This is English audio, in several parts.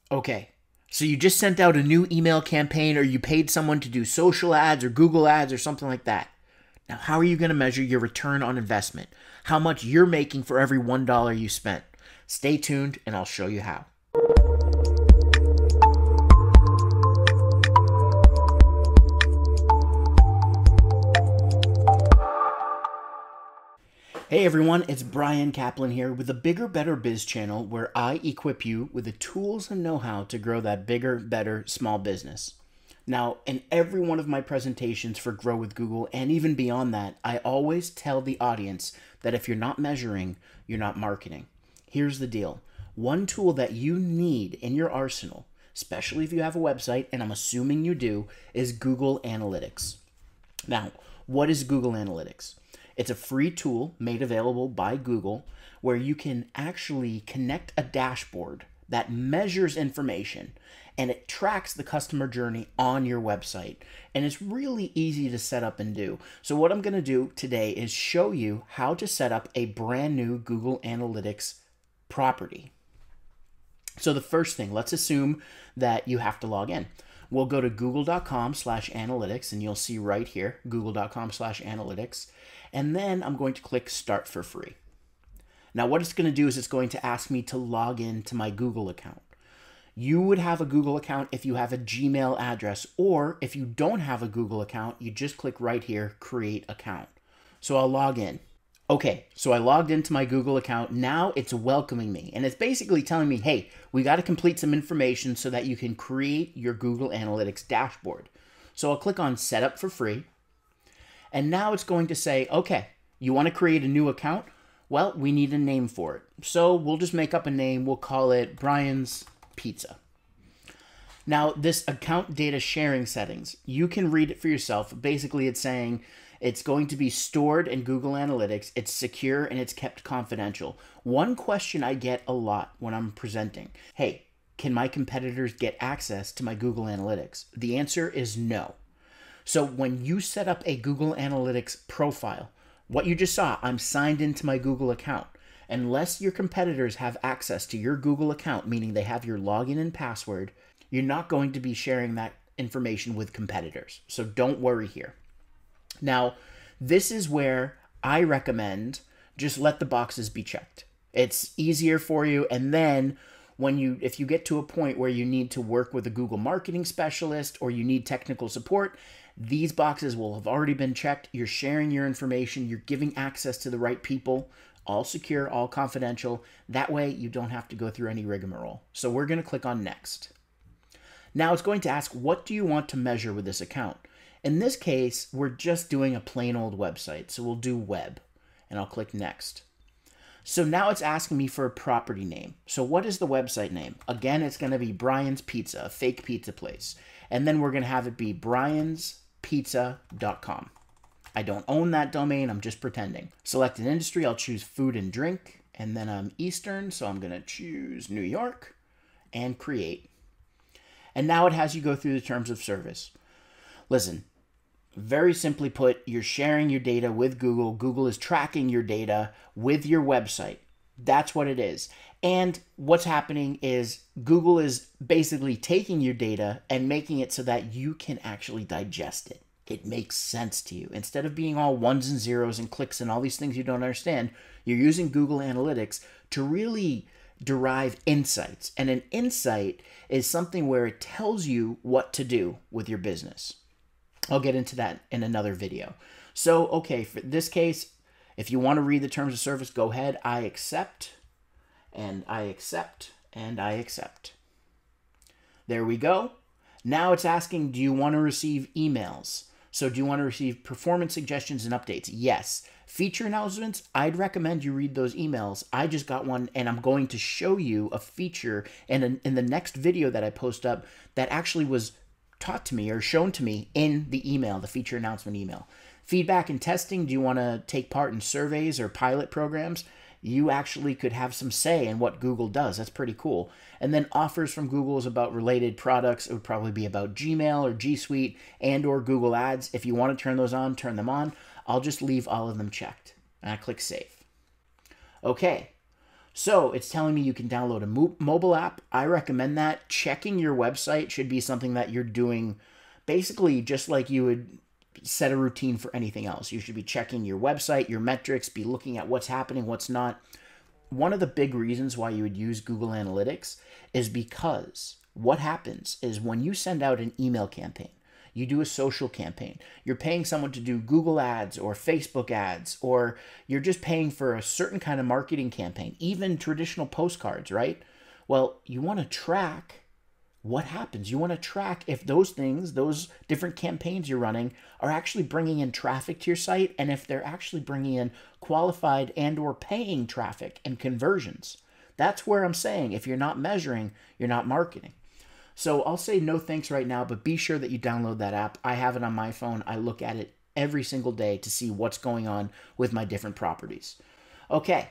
Okay, so you just sent out a new email campaign, or you paid someone to do social ads or Google ads or something like that. Now, how are you going to measure your return on investment? How much you're making for every $1 you spent? Stay tuned and I'll show you how. Hey everyone, it's Bryan Caplan here with the Bigger, Better Biz channel, where I equip you with the tools and know-how to grow that bigger, better small business. Now, in every one of my presentations for Grow with Google and even beyond that, I always tell the audience that if you're not measuring, you're not marketing. Here's the deal. One tool that you need in your arsenal, especially if you have a website, and I'm assuming you do, is Google Analytics. Now, what is Google Analytics? It's a free tool made available by Google where you can actually connect a dashboard that measures information and it tracks the customer journey on your website. And it's really easy to set up and do. So what I'm going to do today is show you how to set up a brand new Google Analytics property. So the first thing, let's assume that you have to log in. We'll go to google.com/analytics and you'll see right here, google.com/analytics. And then I'm going to click Start for Free. Now what it's going to do is it's going to ask me to log in to my Google account. You would have a Google account if you have a Gmail address, or if you don't have a Google account, you just click right here, Create Account. So I'll log in. Okay, so I logged into my Google account. Now it's welcoming me, and it's basically telling me, hey, we got to complete some information so that you can create your Google Analytics dashboard. So I'll click on Set Up for Free. And now it's going to say, okay, you want to create a new account? Well, we need a name for it. So we'll just make up a name. We'll call it Bryan's Pizza. Now, this account data sharing settings, you can read it for yourself. Basically, it's saying it's going to be stored in Google Analytics. It's secure and it's kept confidential. One question I get a lot when I'm presenting, hey, can my competitors get access to my Google Analytics? The answer is no. So when you set up a Google Analytics profile, what you just saw, I'm signed into my Google account. Unless your competitors have access to your Google account, meaning they have your login and password, you're not going to be sharing that information with competitors. So don't worry here. Now, this is where I recommend just let the boxes be checked. It's easier for you. And then if you get to a point where you need to work with a Google marketing specialist or you need technical support, these boxes will have already been checked. You're sharing your information. You're giving access to the right people, all secure, all confidential. That way you don't have to go through any rigmarole. So we're going to click on Next. Now it's going to ask, what do you want to measure with this account? In this case, we're just doing a plain old website. So we'll do Web and I'll click Next. So now it's asking me for a property name. So what is the website name? Again, it's going to be Bryan's Pizza, a fake pizza place. And then we're going to have it be bryanspizza.com. I don't own that domain. I'm just pretending. Select an industry. I'll choose food and drink. And then I'm Eastern. So I'm going to choose New York and create. And now it has you go through the terms of service. Listen, very simply put, you're sharing your data with Google. Google is tracking your data with your website. That's what it is. And what's happening is Google is basically taking your data and making it so that you can actually digest it. It makes sense to you. Instead of being all ones and zeros and clicks and all these things you don't understand, you're using Google Analytics to really derive insights. And an insight is something where it tells you what to do with your business. I'll get into that in another video. So, okay, for this case, if you want to read the terms of service, go ahead. I accept, and I accept, and I accept. There we go. Now it's asking, do you want to receive emails? So do you want to receive performance suggestions and updates? Yes. Feature announcements, I'd recommend you read those emails. I just got one, and I'm going to show you a feature in the next video that I post up that actually was taught to me or shown to me in the email, the feature announcement email. Feedback and testing, do you want to take part in surveys or pilot programs? You actually could have some say in what Google does. That's pretty cool. And then offers from Google is about related products. It would probably be about Gmail or G Suite and or Google Ads. If you want to turn those on, turn them on. I'll just leave all of them checked. And I click Save. Okay, So it's telling me you can download a mobile app. I recommend that. Checking your website should be something that you're doing basically just like you would set a routine for anything else. You should be checking your website, your metrics, be looking at what's happening, what's not. One of the big reasons why you would use Google Analytics is because what happens is when you send out an email campaign, you do a social campaign, you're paying someone to do Google ads or Facebook ads, or you're just paying for a certain kind of marketing campaign, even traditional postcards, right? Well, you want to track what happens. You want to track if those things, those different campaigns you're running are actually bringing in traffic to your site, and if they're actually bringing in qualified and or paying traffic and conversions. That's where I'm saying if you're not measuring, you're not marketing. So I'll say no thanks right now, but be sure that you download that app. I have it on my phone. I look at it every single day to see what's going on with my different properties. Okay,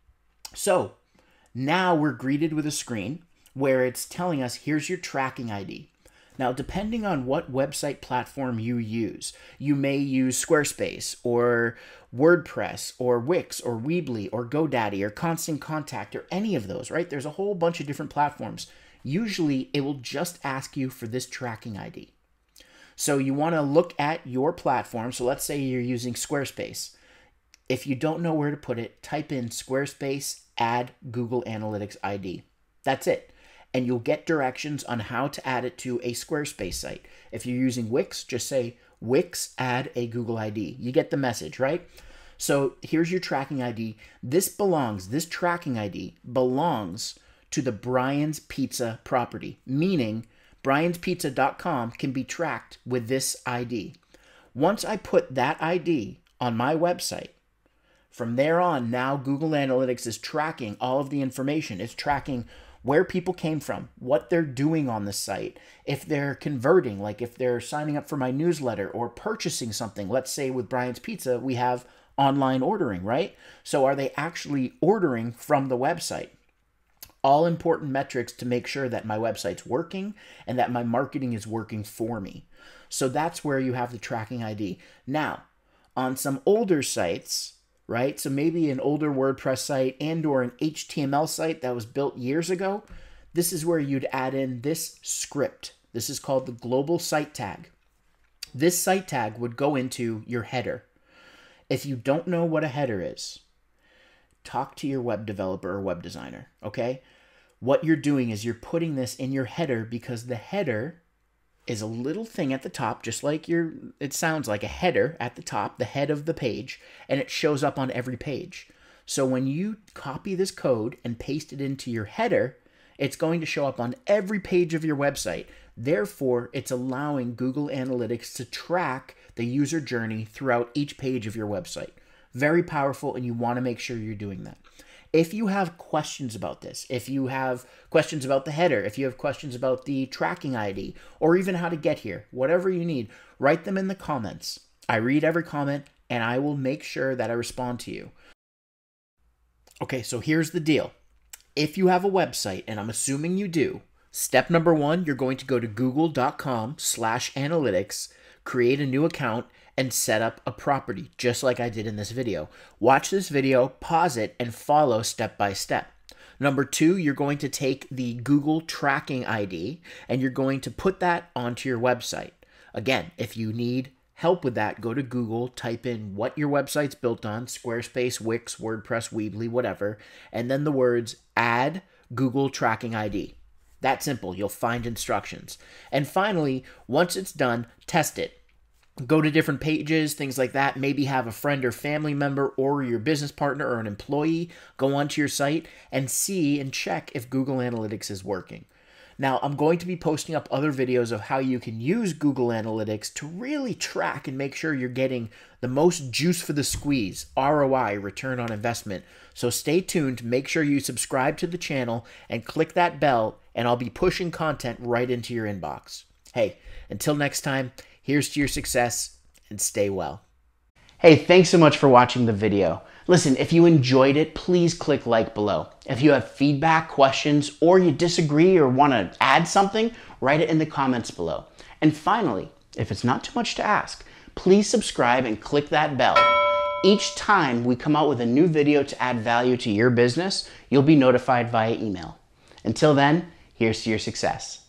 so now we're greeted with a screen where it's telling us, here's your tracking ID. Now, depending on what website platform you use, you may use Squarespace or WordPress or Wix or Weebly or GoDaddy or Constant Contact or any of those, right? There's a whole bunch of different platforms. Usually, it will just ask you for this tracking ID. So you want to look at your platform. So let's say you're using Squarespace. If you don't know where to put it, type in Squarespace, add Google Analytics ID. That's it. And you'll get directions on how to add it to a Squarespace site. If you're using Wix, just say Wix add a Google ID. You get the message, right? So here's your tracking ID. This tracking ID belongs to the Bryan's Pizza property, meaning bryanspizza.com can be tracked with this ID. Once I put that ID on my website, from there on, now Google Analytics is tracking all of the information. It's tracking where people came from, what they're doing on the site, if they're converting, like if they're signing up for my newsletter or purchasing something. Let's say with Bryan's Pizza, we have online ordering, right? So are they actually ordering from the website? All important metrics to make sure that my website's working and that my marketing is working for me. So that's where you have the tracking ID. Now, on some older sites, right? So maybe an older WordPress site and or an HTML site that was built years ago, this is where you'd add in this script. This is called the global site tag. This site tag would go into your header. If you don't know what a header is, talk to your web developer or web designer, okay? What you're doing is you're putting this in your header because the header is a little thing at the top, just like it sounds like a header at the top, the head of the page, and it shows up on every page. So when you copy this code and paste it into your header, it's going to show up on every page of your website. Therefore, it's allowing Google Analytics to track the user journey throughout each page of your website. Very powerful, and you want to make sure you're doing that. If you have questions about this, if you have questions about the header, if you have questions about the tracking ID, or even how to get here, whatever you need, write them in the comments. I read every comment, and I will make sure that I respond to you. Okay, so here's the deal. If you have a website, and I'm assuming you do, step number one, you're going to go to google.com/analytics, create a new account, and set up a property, just like I did in this video. Watch this video, pause it, and follow step by step. Number two, you're going to take the Google tracking ID, and you're going to put that onto your website. Again, if you need help with that, go to Google, type in what your website's built on, Squarespace, Wix, WordPress, Weebly, whatever, and then the words add Google tracking ID. That simple. You'll find instructions. And finally, once it's done, test it. Go to different pages, things like that. Maybe have a friend or family member or your business partner or an employee go onto your site and see and check if Google Analytics is working. Now, I'm going to be posting up other videos of how you can use Google Analytics to really track and make sure you're getting the most juice for the squeeze, ROI, return on investment. So stay tuned, make sure you subscribe to the channel and click that bell, and I'll be pushing content right into your inbox. Hey, until next time, here's to your success, and stay well. Hey, thanks so much for watching the video. Listen, if you enjoyed it, please click like below. If you have feedback, questions, or you disagree or want to add something, write it in the comments below. And finally, if it's not too much to ask, please subscribe and click that bell. each time we come out with a new video to add value to your business, you'll be notified via email. Until then, here's to your success.